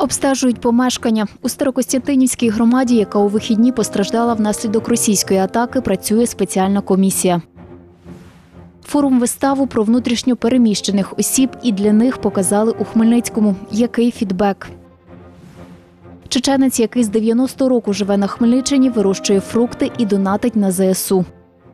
Обстежують помешкання. У Старокостянтинівській громаді, яка у вихідні постраждала внаслідок російської атаки, працює спеціальна комісія. Форум-виставу про внутрішньо переміщених осіб і для них показали у Хмельницькому. Який фідбек? Чеченець, який з 90 року живе на Хмельниччині, вирощує фрукти і донатить на ЗСУ.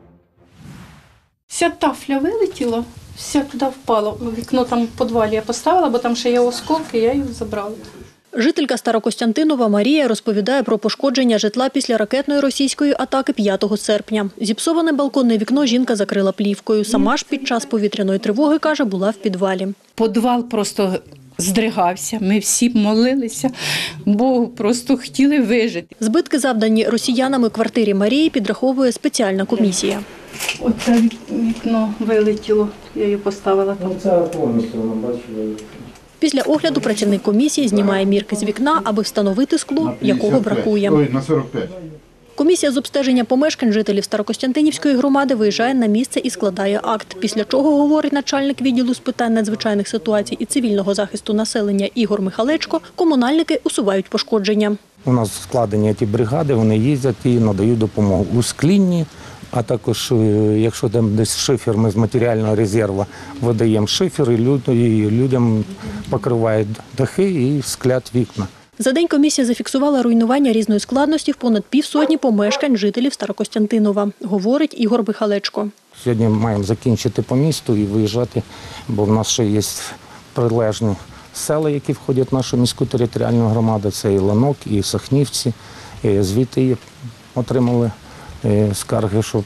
Вся тафля вилетіла, вся туди впала. Вікно там в підвалі я поставила, бо там ще є осколки, я їх забрала. Жителька Старокостянтинова Марія розповідає про пошкодження житла після ракетної російської атаки 5 серпня. Зіпсоване балконне вікно жінка закрила плівкою. Сама ж під час повітряної тривоги, каже, була в підвалі. Підвал просто здригався, ми всі молилися, Богу просто хотіли вижити. Збитки, завдані росіянами квартирі Марії, підраховує спеціальна комісія. Оце вікно вилетіло, я її поставила там. Це повністю, бачили. Після огляду працівник комісії знімає мірки з вікна, аби встановити скло, якого бракує. Ой, на 45. Комісія з обстеження помешкань жителів Старокостянтинівської громади виїжджає на місце і складає акт. Після чого, говорить начальник відділу з питань надзвичайних ситуацій і цивільного захисту населення Ігор Михалечко, комунальники усувають пошкодження. У нас складені ті бригади, вони їздять і надають допомогу у склінні, а також, якщо там десь шифер, ми з матеріального резерву видаємо шифер і людям покривають дахи і склять вікна. За день комісія зафіксувала руйнування різної складності в понад півсотні помешкань жителів Старокостянтинова, говорить Ігор Михалечко. Сьогодні маємо закінчити по місту і виїжджати, бо в нас ще є прилежні села, які входять в нашу міську територіальну громаду. Це і Ланок, і Сахнівці. Звідти отримали скарги, що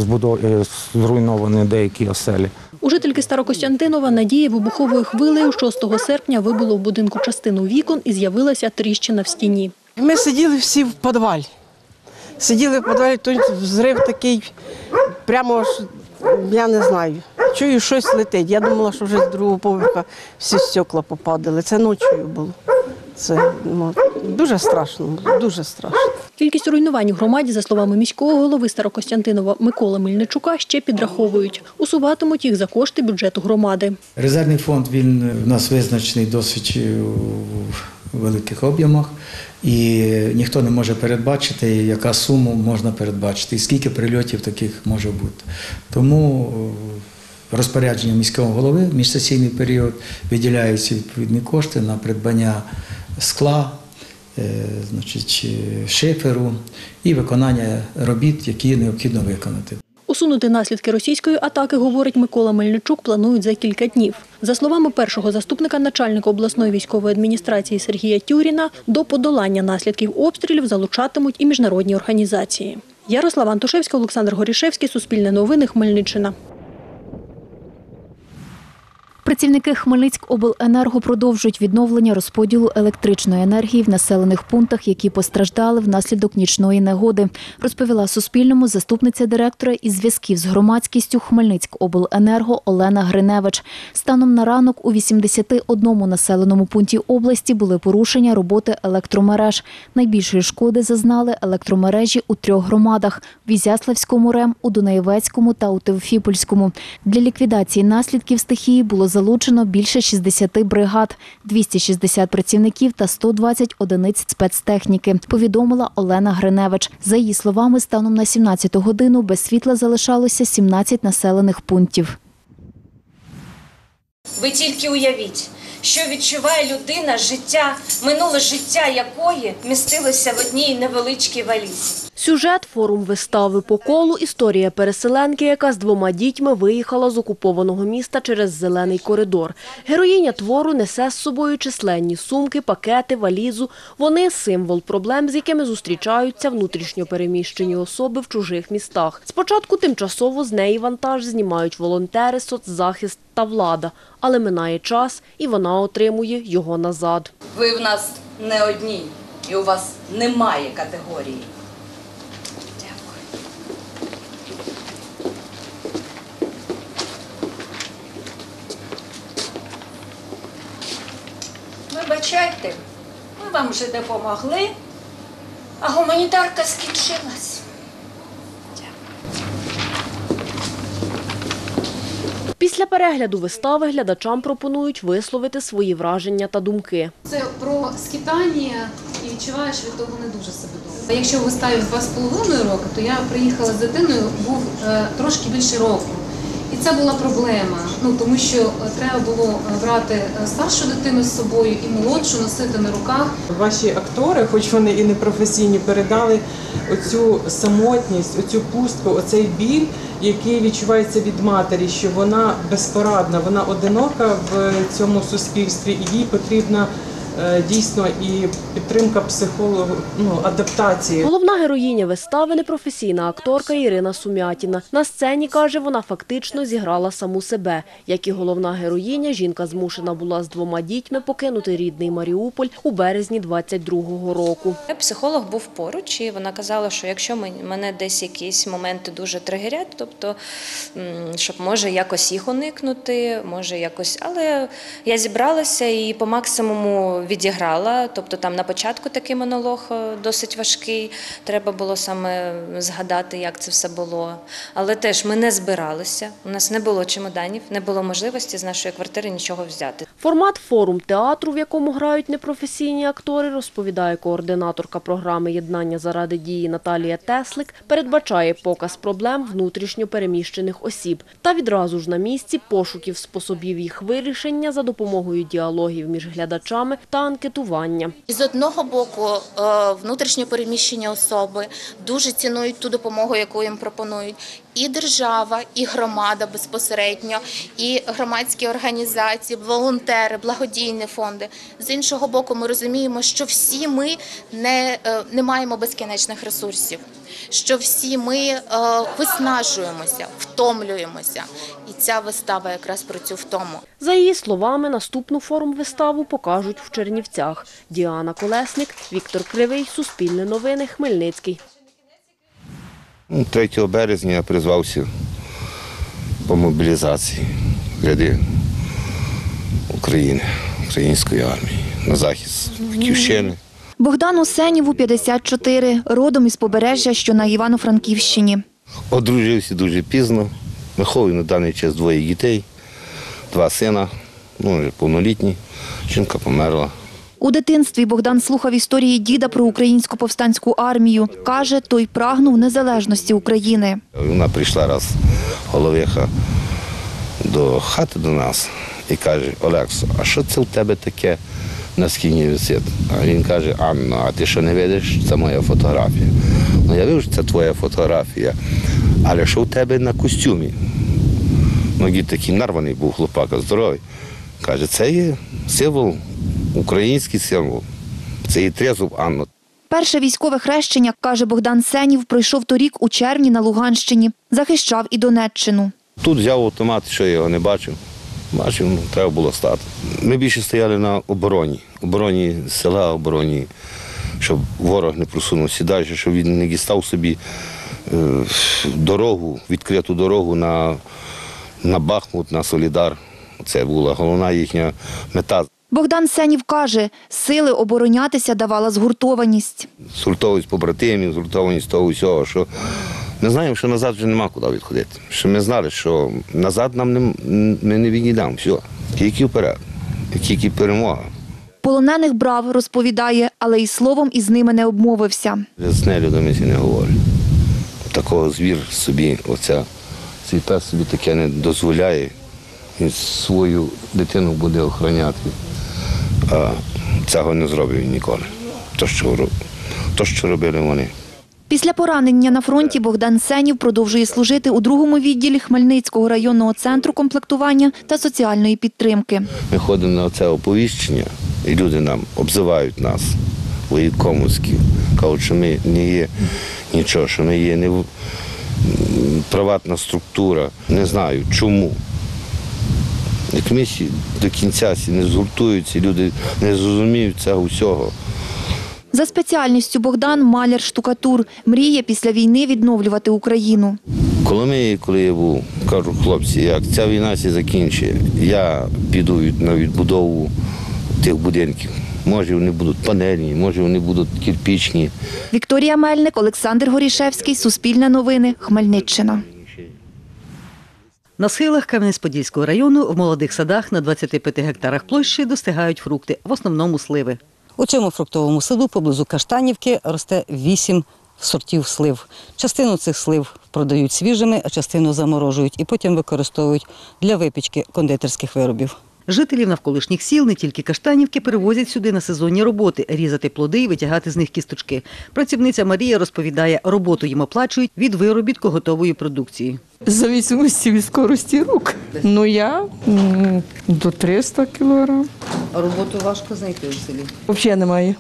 зруйновані деякі оселі. У жительки Старокостянтинова Надії вибуховою хвилею 6 серпня вибило в будинку частину вікон і з'явилася тріщина в стіні. Ми сиділи всі в підвалі. Сиділи в підвалі, той взрив такий, прямо, я не знаю, чую, щось летить. Я думала, що вже з другого поверха всі стекла попадали. Це ночою було. Це дуже страшно, дуже страшно. Кількість руйнувань у громаді, за словами міського голови Старокостянтинова Миколи Мельничука, ще підраховують. Усуватимуть їх за кошти бюджету громади. Резервний фонд, він в нас визначений досить у великих об'ємах. І ніхто не може передбачити, яка сума можна передбачити, і скільки прильотів таких може бути. Тому розпорядження міського голови в міжсесійний період виділяються відповідні кошти на придбання скла, шиферу і виконання робіт, які необхідно виконати. Усунути наслідки російської атаки, говорить Микола Мельничук, планують за кілька днів. За словами першого заступника начальника обласної військової адміністрації Сергія Тюріна, до подолання наслідків обстрілів залучатимуть і міжнародні організації. Ярослава Антошевська, Олександр Горішевський, Суспільне новини, Хмельниччина. Працівники Хмельницькобленерго продовжують відновлення розподілу електричної енергії в населених пунктах, які постраждали внаслідок нічної негоди, розповіла Суспільному заступниця директора із зв'язків з громадськістю Хмельницькобленерго Олена Гриневич. Станом на ранок у 81 населеному пункті області були порушення роботи електромереж. Найбільшої шкоди зазнали електромережі у 3 громадах – в Ізяславському РЕМ, у Дунаєвецькому та у Теофіпольському. Для ліквідації наслідків стихії було залучено більше 60 бригад, 260 працівників та 120 одиниць спецтехніки, повідомила Олена Гриневич. За її словами, станом на 17-ту годину без світла залишалося 17 населених пунктів. Ви тільки уявіть, що відчуває людина, минуле життя якої містилося в одній невеличкій валізі. Сюжет – форум-вистави по колу, історія переселенки, яка з 2 дітьми виїхала з окупованого міста через зелений коридор. Героїня твору несе з собою численні сумки, пакети, валізу. Вони – символ проблем, з якими зустрічаються внутрішньо переміщені особи в чужих містах. Спочатку тимчасово з неї вантаж знімають волонтери, соцзахист та влада. Але минає час, і вона отримує його назад. Ви в нас не одні, і у вас немає категорії. Вибачайте, ми вам вже допомогли, а гуманітарка скінчилась. Після перегляду вистави глядачам пропонують висловити свої враження та думки. Це про скитання і відчуваєш від того не дуже себе добре. Якщо в виставі 2,5 роки, то я приїхала з дитиною, був трошки більше року. І це була проблема, тому що треба було брати старшу дитину з собою і молодшу носити на руках. Ваші актори, хоч вони і не професійні, передали оцю самотність, оцю пустку, оцей біль, який відчувається від матері, що вона безпорадна, вона одинока в цьому суспільстві і їй потрібна дійсно і підтримка психологу, адаптації. Головна героїня вистави – непрофесійна акторка Ірина Сумятіна. На сцені, каже, вона фактично зіграла саму себе. Як і головна героїня, жінка змушена була з 2 дітьми покинути рідний Маріуполь у березні 22-го року. Психолог був поруч, і вона казала, що якщо мене десь якісь моменти дуже тригерять, тобто, щоб може якось їх уникнути, може якось, але я зібралася і по максимуму відіграла, тобто там на початку такий монолог досить важкий, треба було саме згадати, як це все було. Але теж ми не збиралися, у нас не було чемоданів, не було можливості з нашої квартири нічого взяти. Формат форум-театру, в якому грають непрофесійні актори, розповідає координаторка програми «Єднання заради дії» Наталія Теслик, передбачає показ проблем внутрішньо переміщених осіб та відразу ж на місці пошуків способів їх вирішення за допомогою діалогів між глядачами та анкетування. З одного боку, внутрішньо переміщені особи дуже цінують ту допомогу, яку їм пропонують. І держава, і громада безпосередньо, і громадські організації, волонтери, благодійні фонди. З іншого боку, ми розуміємо, що всі ми не маємо безкінечних ресурсів, що всі ми виснажуємося, втомлюємося. І ця вистава якраз про цю втому. За її словами, наступну форум-виставу покажуть в Чернівцях. Діана Колесник, Віктор Кривий, Суспільне новини, Хмельницький. 3 березня я призвався по мобілізації в ряди України, української армії на захист Батьківщини. Богдану Сенєву 54, родом із Побережжя, що на Івано-Франківщині. Одружився дуже пізно, виховую на даний час 2 дітей, 2 сина, вже повнолітні, жінка померла. У дитинстві Богдан слухав історії діда про українську повстанську армію. Каже, той прагнув незалежності України. Вона прийшла раз, головиха, до хати до нас і каже: Олексо, а що це у тебе таке на скіні висить? А він каже: Анно, а ти що не видиш? Це моя фотографія. Ну я вижу, це твоя фотографія, але що у тебе на костюмі? Дід такий нарваний був хлопак, здоровий. Каже, це є символ, український символ. Це є тризуб Анно. Перше військове хрещення, каже Богдан Сенєв, пройшов торік у червні на Луганщині. Захищав і Донеччину. Тут взяв автомат, що я його не бачив. Бачив, треба було стати. Ми більше стояли на обороні села, обороні, щоб ворог не просунувся далі, щоб він не дістав собі дорогу, відкриту дорогу на Бахмут, на Солідар. Це була головна їхня мета. Богдан Сенєв каже, сили оборонятися давала згуртованість. Згуртованість побратимів, згуртованість того всього, що ми знаємо, що назад вже нема куди відходити. Що ми знали, що назад ми не відійдемо, все, тільки вперед, тільки перемога. Полонених брав, розповідає, але і словом із ними не обмовився. З нелюдами не говорю. Такого звір собі, цей пес собі таке не дозволяє. Він свою дитину буде охороняти, а цього не зробив він ніколи. То, що робили вони. Після поранення на фронті Богдан Сенєв продовжує служити у 2-му відділі Хмельницького районного центру комплектування та соціальної підтримки. Ми ходимо на це оповіщення, і люди нам обзивають нас, воєнкомовські, кажуть, що ми не є нічого, що ми є не приватна структура. Не знаю, чому. Як ми до кінця не згуртуються, люди не зрозуміють цього всього. За спеціальністю Богдан – маляр-штукатур. Мріє після війни відновлювати Україну. Коли я був, кажу, хлопці, як ця війна закінчить, я піду на відбудову тих будинків. Може вони будуть панельні, може вони будуть кирпичні. Вікторія Мельник, Олександр Горішевський, Суспільне новини, Хмельниччина. На схилах Кам'янець-Подільського району в молодих садах на 25 гектарах площі достигають фрукти, в основному сливи. У цьому фруктовому саду поблизу Каштанівки росте 8 сортів слив. Частину цих слив продають свіжими, а частину заморожують і потім використовують для випічки кондитерських виробів. Жителів навколишніх сіл, не тільки Каштанівки, перевозять сюди на сезонні роботи – різати плоди і витягати з них кісточки. Працівниця Марія розповідає, роботу їм оплачують від виробітку готової продукції. В залежності від скорості рук. Я до 300 кілограм. А роботу важко знайти у селі? Взагалі немає.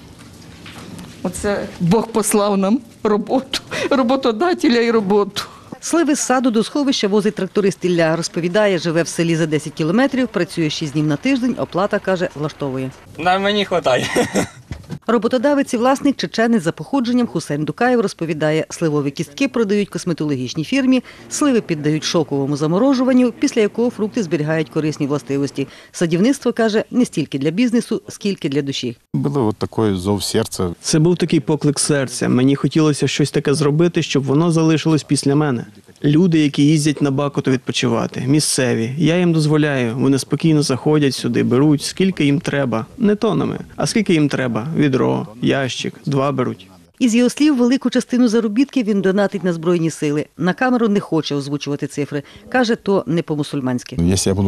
Оце Бог послав нам роботу, роботодателя і роботу. Сливи з саду до сховища возить тракторист Ілля. Розповідає, живе в селі за 10 кілометрів, працює 6 днів на тиждень, оплата, каже, влаштовує. На мені вистачає. Роботодавець і власник, чеченець за походженням Хусейн Дукаєв розповідає, сливові кістки продають косметологічній фірмі, сливи піддають шоковому заморожуванню, після якого фрукти зберігають корисні властивості. Садівництво, каже, не стільки для бізнесу, скільки для душі. Було такий зов серця. Це був такий поклик серця. Мені хотілося щось таке зробити, щоб воно залишилось після мене. Люди, які їздять на Бакуту відпочивати, місцеві. Я їм дозволяю. Вони спокійно заходять сюди, беруть, скільки їм треба. Не тонами, а скільки їм треба. Відро, ящик, 2 беруть. Із його слів, велику частину заробітків він донатить на Збройні сили. На камеру не хоче озвучувати цифри. Каже, то не по-мусульманськи.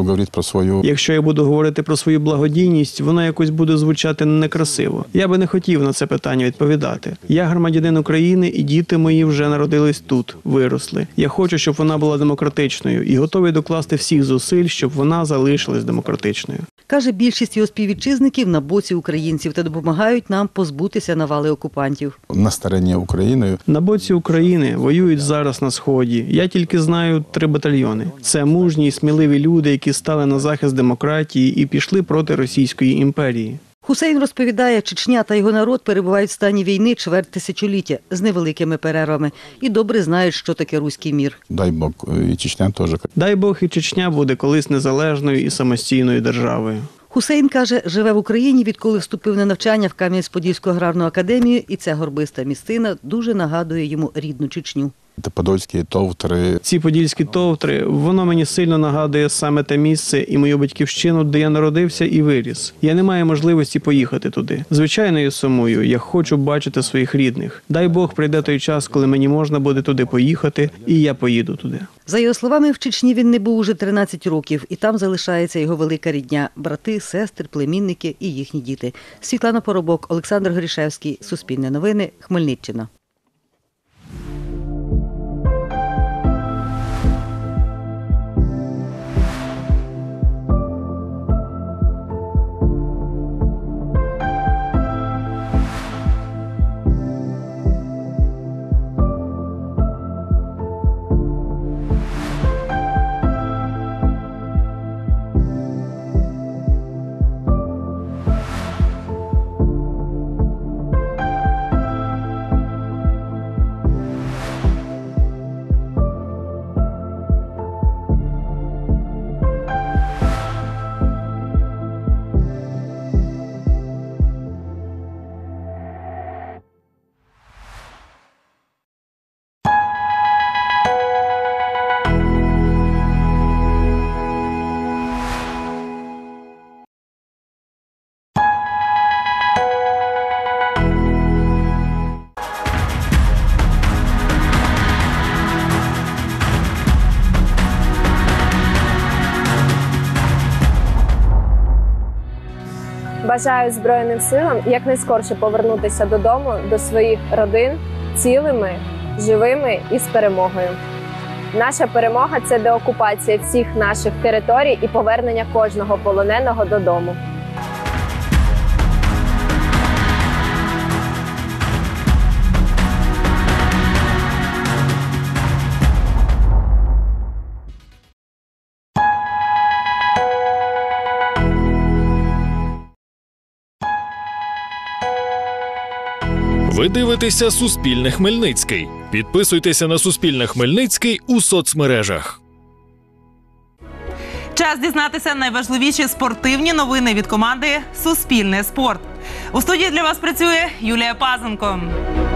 Якщо я буду говорити про свою благодійність, воно якось буде звучати некрасиво. Я би не хотів на це питання відповідати. Я громадянин України, і діти мої вже народились тут, виросли. Я хочу, щоб вона була демократичною і готовий докласти всіх зусиль, щоб вона залишилась демократичною. Каже, більшість його співвітчизників на боці українців та допомагають нам позбутися навали окупантів. На стороні України. На боці України воюють зараз на Сході. Я тільки знаю 3 батальйони. Це мужні і сміливі люди, які стали на захист демократії і пішли проти Російської імперії. Хусейн розповідає, Чечня та його народ перебувають в стані війни чверть тисячоліття з невеликими перервами і добре знають, що таке руський мір. Дай Бог, і Чечня теж. Дай Бог, і Чечня буде колись незалежною і самостійною державою. Хусейн, каже, живе в Україні, відколи вступив на навчання в Кам'янець-Подільську аграрну академію, і ця горбиста місцина дуже нагадує йому рідну Чечню. Подольські товтри. Ці подільські товтри, воно мені сильно нагадує саме те місце і мою батьківщину, де я народився і виріс. Я не маю можливості поїхати туди. Звичайно, я сумую, я хочу бачити своїх рідних. Дай Бог, прийде той час, коли мені можна буде туди поїхати, і я поїду туди. За його словами, в Чечні він не був уже 13 років, і там залишається його велика рідня – брати, сестри, племінники і їхні діти. Світлана Поробок, Олександр Горішевський, Суспільне новини, Хмельниччина. Бажаю Збройним силам якнайскорше повернутися додому, до своїх родин, цілими, живими і з перемогою. Наша перемога – це деокупація всіх наших територій і повернення кожного полоненого додому. Ви дивитеся Суспільне Хмельницький. Підписуйтеся на Суспільне Хмельницький у соцмережах. Час дізнатися найважливіші спортивні новини від команди «Суспільне спорт». У студії для вас працює Юлія Пазенко.